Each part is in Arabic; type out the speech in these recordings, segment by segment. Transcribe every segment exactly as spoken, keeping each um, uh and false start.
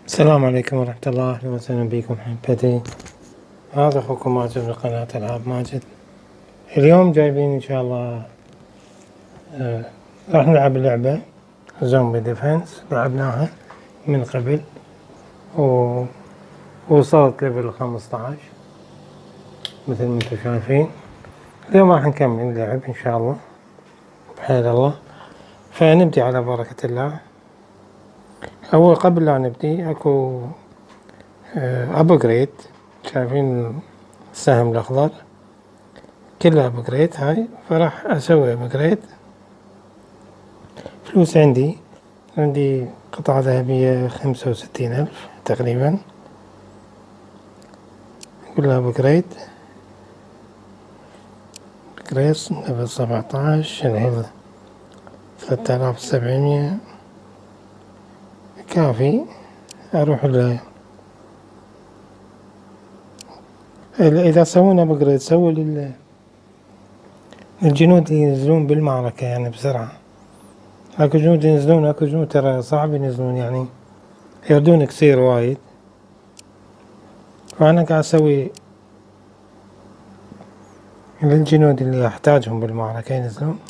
السلام عليكم ورحمة الله، أهلا وسهلا بكم حبتي. هذا أخوكم ماجد من قناة ألعاب ماجد. اليوم جايبين إن شاء الله آه راح نلعب لعبة زومبي ديفنس، لعبناها من قبل و... ووصلت ليفل خمسة عشر مثل ما انتم شايفين. اليوم راح نكمل اللعب إن شاء الله بحيل الله. فنبدي على بركة الله. أول قبل لا نبدي أكو أبجريد، شايفين السهم الأخضر كلها أبجريد هاي، فراح أسوي أبجريد. فلوس عندي عندي قطعة ذهبية خمسة وستين ألف تقريبا، كلها أبجريد. جريس ليفل سبعة عشر، الهيل ثلاثة آلاف وسبعمية كافي. أروح ل إذا سوينا أبجريد سووا لل الجنود اللي ينزلون بالمعركة يعني بسرعة. اكو جنود ينزلون، اكو جنود ترى صعب ينزلون، يعني يردون كثير وايد. فأنا قاعد أسوي للجنود اللي أحتاجهم بالمعركة ينزلون.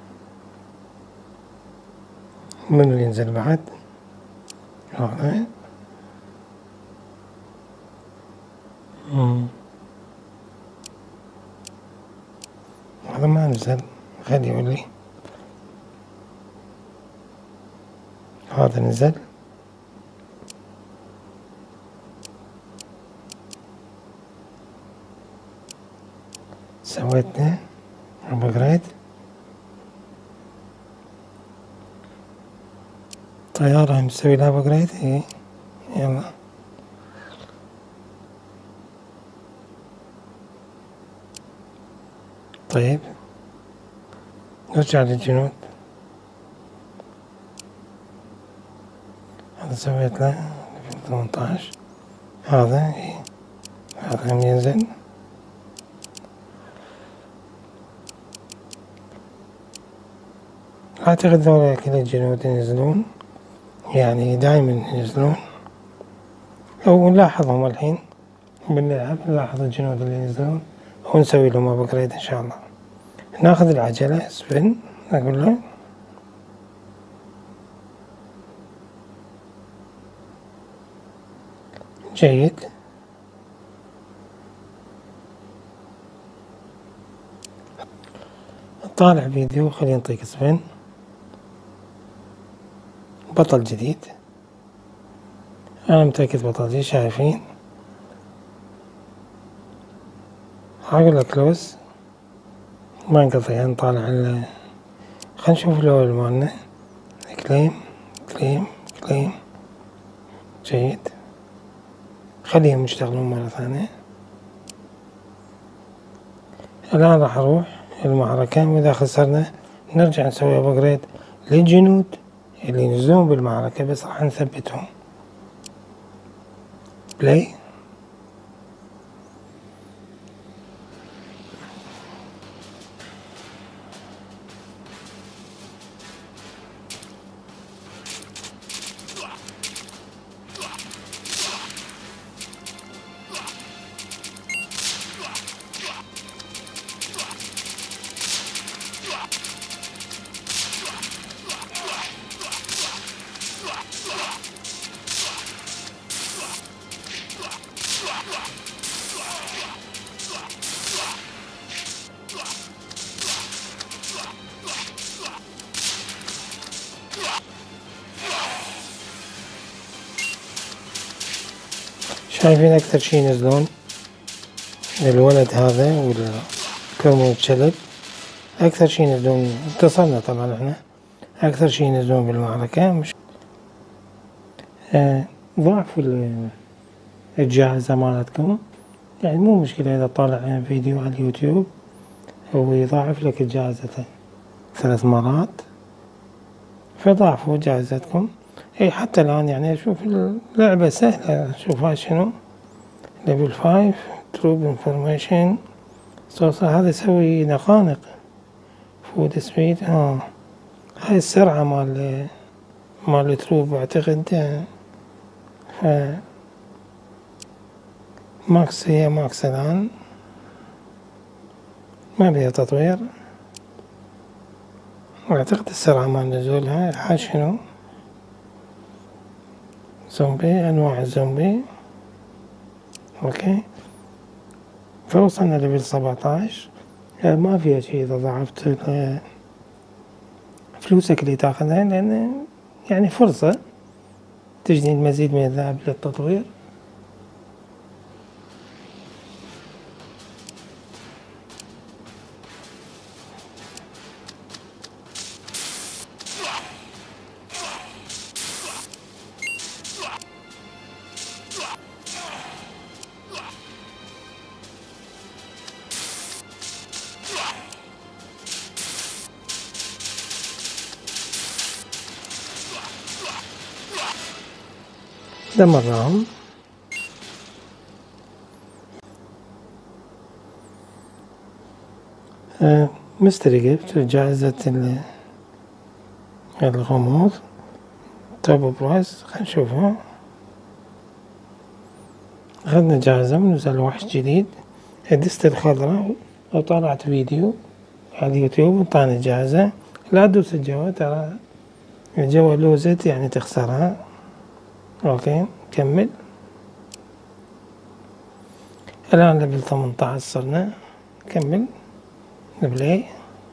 من اللي ينزل بعد هذا هذا ما نزل، خلي يولي هذا نزل. سويت له أبجريد. طيارة مسوي لها أبجريد، ايه يلا. طيب نرجع للجنود. هذا سويت له ثمانية عشر، هذا ايه هذا هم ينزل. أعتقد ذولا كل الجنود ينزلون، يعني دائما ينزلون، أو نلاحظهم الحين باللعب، نلاحظ الجنود اللي ينزلون ونسوي لهم أبجريد إن شاء الله. ناخذ العجلة سبين، أقول له جيد. طالع فيديو، خلينا نعطيك سبين. بطل جديد، أنا متأكد بطل جديد. شايفين أقول لك كلوز ما نقطع، نطالع على خلينا نشوف اللول مالنا. كليم كليم كليم جيد. خليهم يشتغلون مرة ثانية. الآن راح أروح المعركة، وإذا خسرنا نرجع نسوي أبجريد للجنود اللي ينزلون بالمعركة، بس راح نثبتهم. بلاي. شايفين أكثر شي ينزلون الولد هذا والكرم والشلب، أكثر شي ينزلون. انتصرنا طبعا احنا، أكثر شي ينزلون بالمعركة. مش آه ضاعفوا الجائزة مالتكم، يعني مو مشكلة إذا طالع فيديو على اليوتيوب هو يضاعف لك الجائزة ثلاث مرات، فضاعفوا جائزتكم. اي حتى الآن يعني أشوف اللعبة سهلة. أشوفها شنو ليفل فايف تروب انفورميشن صوصة. هذا يسوي نقانق فود سبيد. اه هاي السرعة مال مال التروب. أعتقد ف ماكس هي ماكس الآن ما بيها تطوير، واعتقد السرعة مال نزولها الحال شنو زومبي، انواع الزومبي. اوكي فوصلنا ليفل سبعتاش. ما فيها شي اذا ضعفت فلوسك اللي تاخذها، لان يعني فرصة تجني المزيد من الذهب للتطوير. دمرناهم. آه مستري جيفت جائزة الغموض توب برايس، خلينا نشوفها. أخذنا جائزة من نزل وحش جديد الدست الخضراء، وطلعت فيديو على اليوتيوب وطاني جائزة. لا تدوس الجوا، ترى الجوا لوزت يعني تخسرها. اوكي كمل. الآن ليفل ثمنتاش صرنا، كمل نبلاي.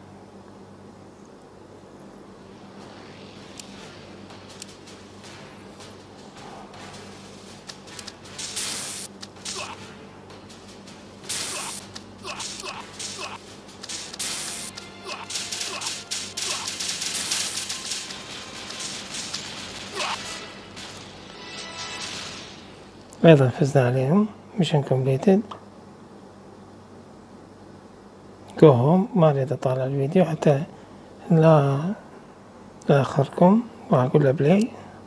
أيضا فزنا عليهم. ميشن كومبليتد. جو هوم. ما أريد أطالع الفيديو حتى لا لا أخركم، وأقول له بلاي.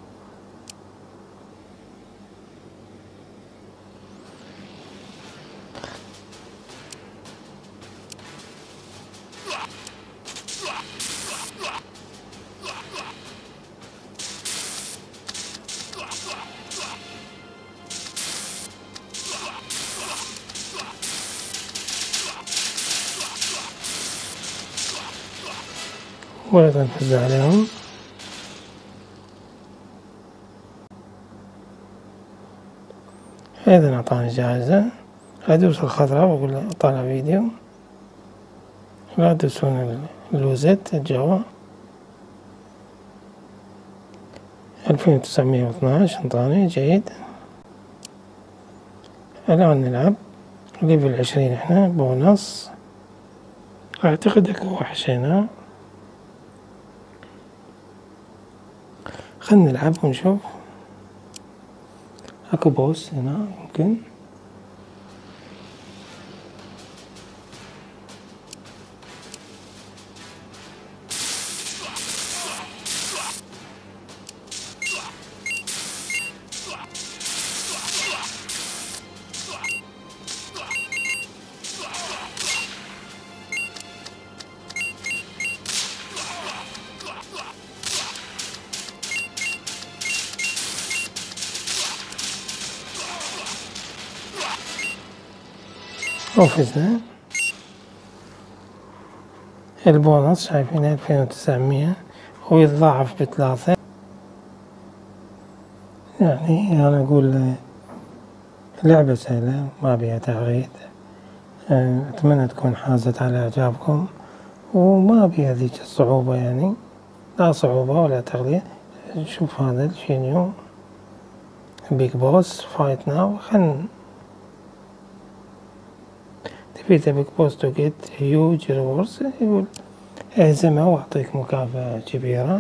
وأيضا فز عليهم. أيضا أعطاني جائزة. أدوس الخضراء وأقول له أطالع فيديو. لا تدوسون اللوزت الجوا. ألفين وتسعمية واثناش انطاني جيد. الآن نلعب ليفل عشرين احنا بونص. أعتقد اكو وحش هنا، خلنا نلعب ونشوف. اكو بوس هنا يمكن. وفزنا. البونص شايفين ألفين وتسعمية ويتضاعف بثلاثة. يعني أنا أقول لعبة سهلة ما بيها تعقيد. أتمنى تكون حازت على إعجابكم، وما بيها ذيك الصعوبة، يعني لا صعوبة ولا تغلية. شوف هذا الشينيو بيج بوس فايت ناو. خلنا defeat a big boss to get huge rewards. يقول اهزمه واعطيك مكافأة كبيرة.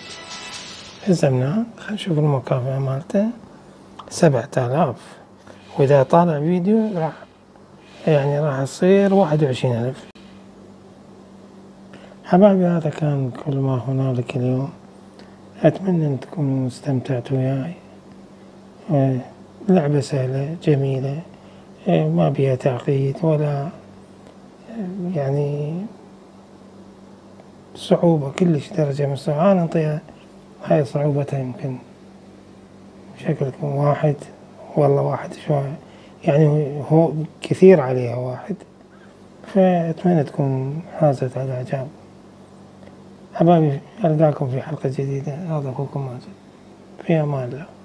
هزمناه. خلينا نشوف المكافأة مالته سبعة آلاف وإذا طالع فيديو راح يعني راح تصير واحد وعشرين ألف. حبايبي هذا كان كل ما هنالك اليوم، أتمنى أن تكونوا استمتعتوا وياي. لعبة سهلة جميلة ما بيها تعقيد ولا يعني صعوبة كلش درجة من الصعوبة. أنا أنطيها هاي صعوبتها يمكن شكلكم واحد، والله واحد شوية يعني هو كثير عليها واحد، فأتمنى تكون حازت على إعجاب. حبايبي ألقاكم في حلقة جديدة. هذا أخوكم ماجد، في أمان الله.